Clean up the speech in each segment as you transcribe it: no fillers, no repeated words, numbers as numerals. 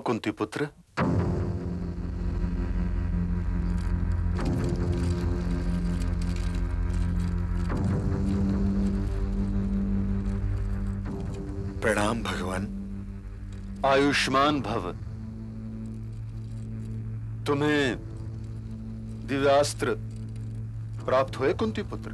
कुंती पुत्र। प्रणाम भगवान। आयुष्मान भव। तुम्हें दिव्यास्त्र प्राप्त हुए कुंती पुत्र?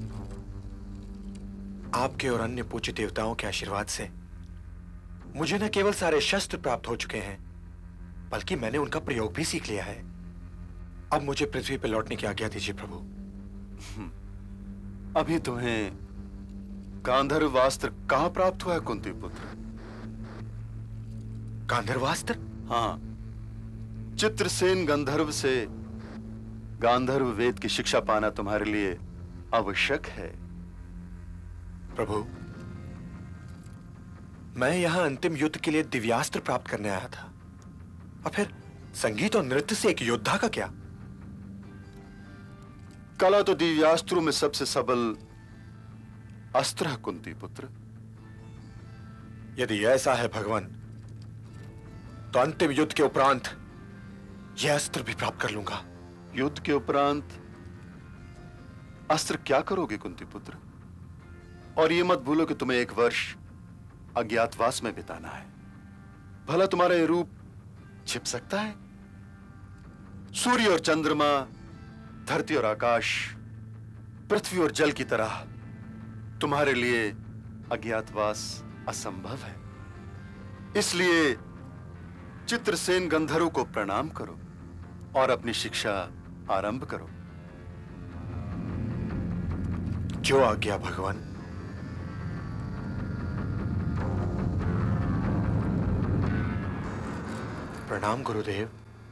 आपके और अन्य पूज्य देवताओं के आशीर्वाद से मुझे न केवल सारे शस्त्र प्राप्त हो चुके हैं, बल्कि मैंने उनका प्रयोग भी सीख लिया है। अब मुझे पृथ्वी पर लौटने की आज्ञा दीजिए प्रभु। अभी तुम्हें गांधर्वास्त्र कहां प्राप्त हुआ है कुंती पुत्र? गांधर्वास्त्र? हाँ, चित्रसेन गंधर्व से गांधर्व वेद की शिक्षा पाना तुम्हारे लिए आवश्यक है। प्रभु, मैं यहां अंतिम युद्ध के लिए दिव्यास्त्र प्राप्त करने आया था, और फिर संगीत और नृत्य से एक योद्धा का क्या? कला तो दिव्यास्त्रों में सबसे सबल अस्त्र है कुंती पुत्र। यदि ऐसा है भगवान, तो अंतिम युद्ध के उपरांत यह अस्त्र भी प्राप्त कर लूंगा। युद्ध के उपरांत अस्त्र क्या करोगे कुंती पुत्र? और यह मत भूलो कि तुम्हें 1 वर्ष अज्ञातवास में बिताना है। भला तुम्हारा यह रूप छिप सकता है? सूर्य और चंद्रमा, धरती और आकाश, पृथ्वी और जल की तरह तुम्हारे लिए अज्ञातवास असंभव है। इसलिए चित्रसेन गंधर्व को प्रणाम करो और अपनी शिक्षा आरंभ करो। जो आज्ञा भगवान। प्रणाम गुरुदेव।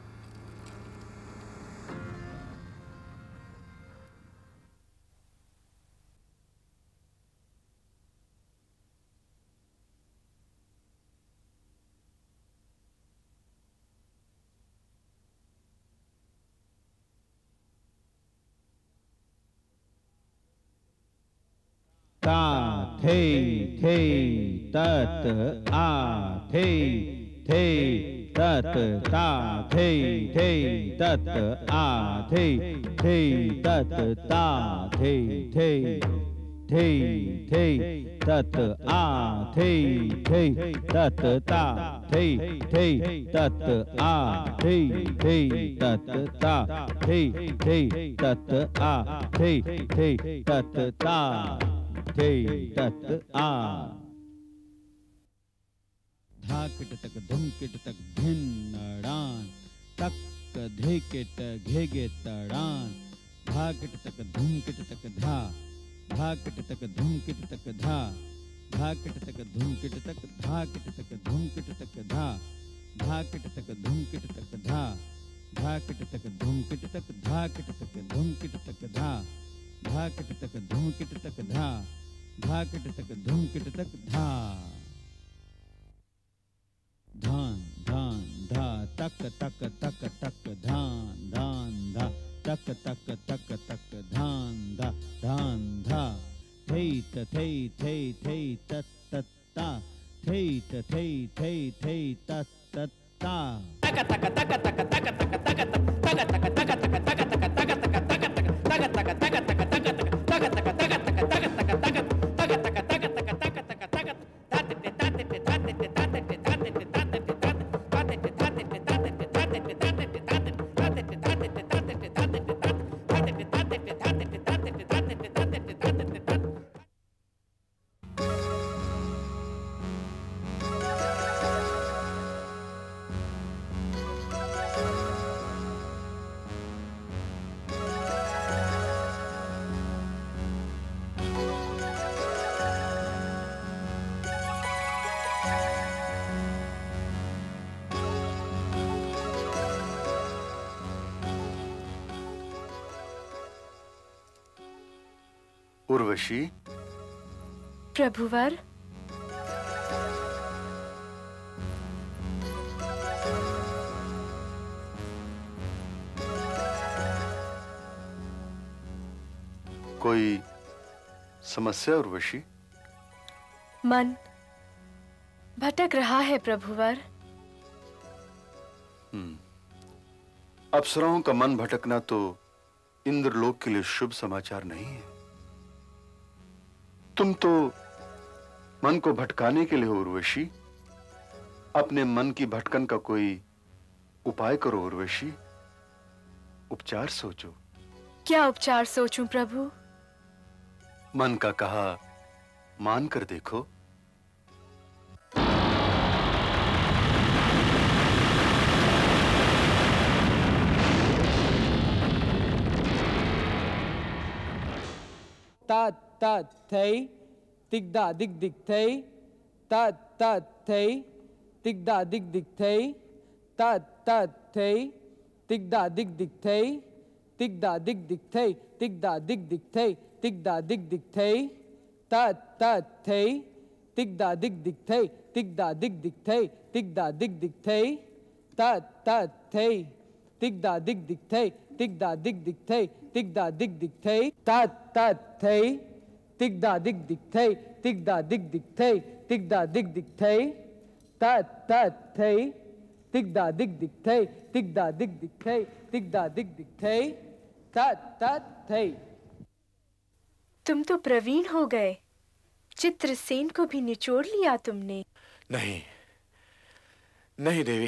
ता थे तत आ थे तत ता थे तत आ थे तत ता थे तत आ थे तत ता थे तत आ थे तत ता थे तत आ थे तत ता थे तत आ। धाकट तक धुमकिट तक धिन्नड़ान तक धेकिट घेगे तड़ान। धाकट तक धुमकिट तक धा धाकट तक धुमकिट तक धा धाकट तक धुमकिट तक धाकट तक धुमकिट तक धा धाकट तक धुमकिट तक धा धाकट तक धुमकिट तक धाकट तक धुमकिट तक धा धाकट तक धुमकिट तक धा धाकट तक धुमकिट तक धा। धान धान धा तक तक तक तक धान धान धा तक तक तक तक धान धा धान धा। थे तत तत ता थे तत तत ता। तक तक तक तक तक तक तक तक तक तक तक तक तक उर्वशी। प्रभुवर। कोई समस्या उर्वशी? मन भटक रहा है प्रभुवर। अप्सराओं का मन भटकना तो इंद्रलोक के लिए शुभ समाचार नहीं है। तुम तो मन को भटकाने के लिए हो उर्वशी। अपने मन की भटकन का कोई उपाय करो उर्वशी। उपचार सोचो। क्या उपचार सोचूं प्रभु? मन का कहा मान कर देखो। tat tat thei tik da dik dik thei tat tat thei tik da dik dik thei tat tat thei tik da dik dik thei tik da dik dik thei tik da dik dik thei tik da dik dik thei tat tat thei tik da dik dik thei tik da dik dik thei tik da dik dik thei tat tat thei tik da dik dik thei tik da dik dik thei tik da dik dik thei tat tat thei tik da dik dik thei tik da dik dik thei tik da dik dik thei tat tat thei tik da dik dik thei tik da dik dik thei tik da dik dik thei tat tat thei। तुम तो प्रवीण हो गए। चित्रसेन को भी निचोड़ लिया तुमने। नहीं नहीं देवी,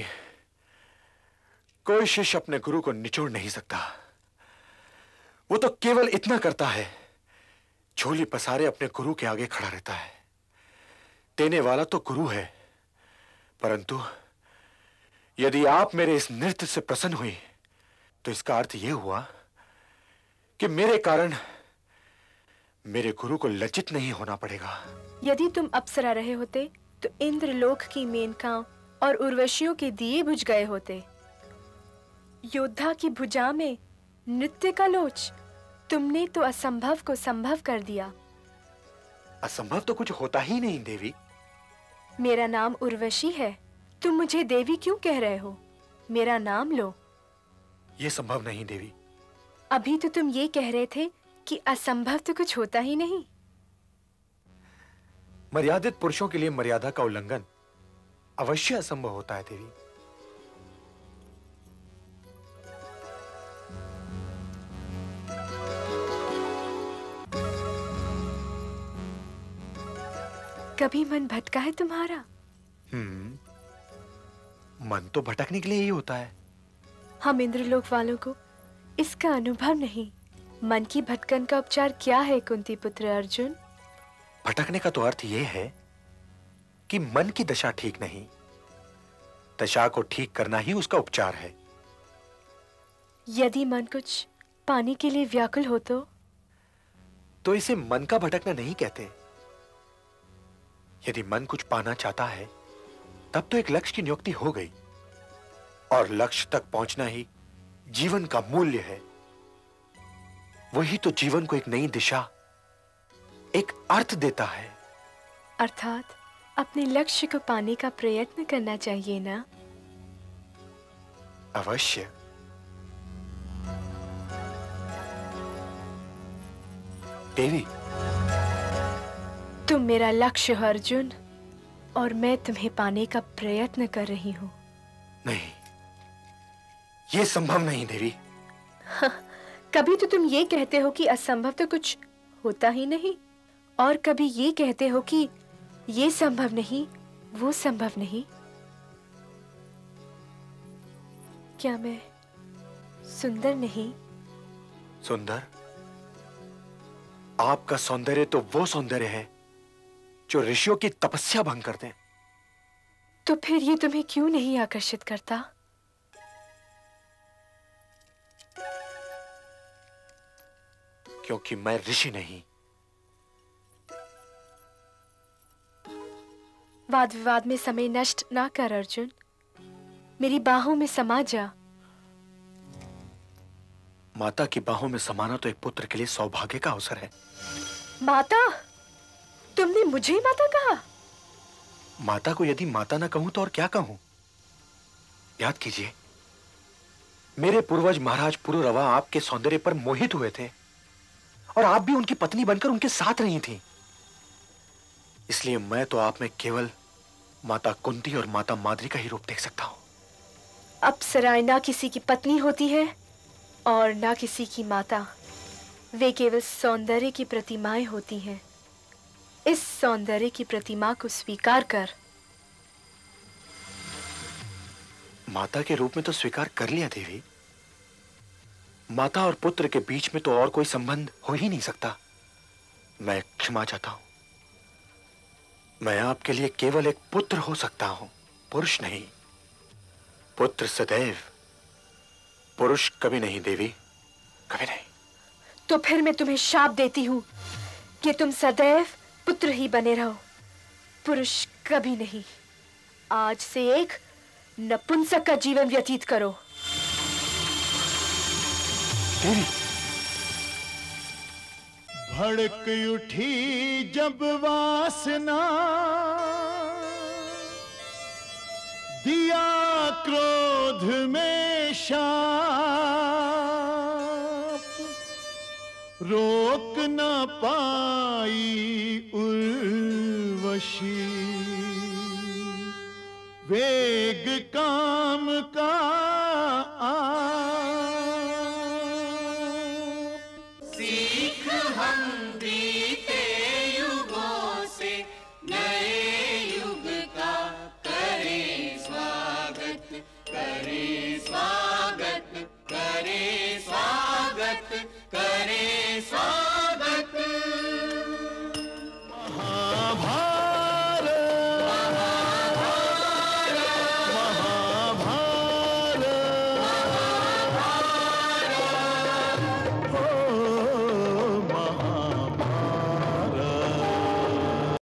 कोई शिष्य अपने गुरु को निचोड़ नहीं सकता। वो तो केवल इतना करता है, झोली पसारे अपने गुरु के आगे खड़ा रहता है। देने वाला तो गुरु है, परंतु यदि आप मेरे इस नृत्य से प्रसन्न हुई तो इसका अर्थ यह हुआ कि मेरे कारण मेरे गुरु को लज्जित नहीं होना पड़ेगा। यदि तुम अप्सरा रहे होते तो इंद्रलोक की मेनकाओं और उर्वशियों के दिए बुझ गए होते। योद्धा की भुजा में नृत्य का लोच, तुमने तो असंभव को संभव कर दिया। असंभव तो कुछ होता ही नहीं देवी। मेरा नाम उर्वशी है, तुम मुझे देवी क्यों कह रहे हो? मेरा नाम लो। यह संभव नहीं देवी। अभी तो तुम ये कह रहे थे कि असंभव तो कुछ होता ही नहीं। मर्यादित पुरुषों के लिए मर्यादा का उल्लंघन अवश्य असंभव होता है देवी। कभी मन भटका है तुम्हारा? मन तो भटकने के लिए ही होता है। हम इंद्रलोक वालों को इसका अनुभव नहीं। मन की भटकन का उपचार क्या है कुंती पुत्र अर्जुन? भटकने का तो अर्थ यह है कि मन की दशा ठीक नहीं, दशा को ठीक करना ही उसका उपचार है। यदि मन कुछ पाने के लिए व्याकुल हो तो इसे मन का भटकना नहीं कहते। यदि मन कुछ पाना चाहता है तब तो एक लक्ष्य की नियुक्ति हो गई, और लक्ष्य तक पहुंचना ही जीवन का मूल्य है। वही तो जीवन को एक नई दिशा, एक अर्थ देता है। अर्थात अपने लक्ष्य को पाने का प्रयत्न करना चाहिए ना? अवश्य। देवी, तुम मेरा लक्ष्य हो अर्जुन, और मैं तुम्हें पाने का प्रयत्न कर रही हूं। नहीं, यह संभव नहीं देवी। कभी तो तुम ये कहते हो कि असंभव तो कुछ होता ही नहीं, और कभी ये कहते हो कि ये संभव नहीं, वो संभव नहीं। क्या मैं सुंदर नहीं? सुंदर? आपका सौंदर्य तो वो सौंदर्य है जो ऋषियों की तपस्या भंग कर दे। तो फिर ये तुम्हें क्यों नहीं आकर्षित करता? क्योंकि मैं ऋषि नहीं। वाद विवाद में समय नष्ट ना कर अर्जुन, मेरी बाहों में समा जा। माता की बाहों में समाना तो एक पुत्र के लिए सौभाग्य का अवसर है। माता? तुमने मुझे माता कहा? माता को यदि माता ना कहूं तो और क्या कहूं? याद कीजिए, मेरे पूर्वज महाराज पुरुरवा आपके सौंदर्य पर मोहित हुए थे, और आप भी उनकी पत्नी बनकर उनके साथ रही थी। इसलिए मैं तो आप में केवल माता कुंती और माता माद्री का ही रूप देख सकता हूं। अप्सराएं ना किसी की पत्नी होती है और ना किसी की माता। वे केवल सौंदर्य की प्रतिमाएं होती हैं। इस सौंदर्य की प्रतिमा को स्वीकार कर। माता के रूप में तो स्वीकार कर लिया देवी। माता और पुत्र के बीच में तो और कोई संबंध हो ही नहीं सकता। मैं क्षमा चाहता हूं। मैं आपके लिए केवल एक पुत्र हो सकता हूं, पुरुष नहीं। पुत्र सदैव, पुरुष कभी नहीं देवी, कभी नहीं। तो फिर मैं तुम्हें शाप देती हूं कि तुम सदैव पुत्र ही बने रहो, पुरुष कभी नहीं। आज से एक नपुंसक का जीवन व्यतीत करो। देवी, भड़क उठी जब वासना, दिया क्रोध में शाप, रोक न पाई उर्वशी, वेग काम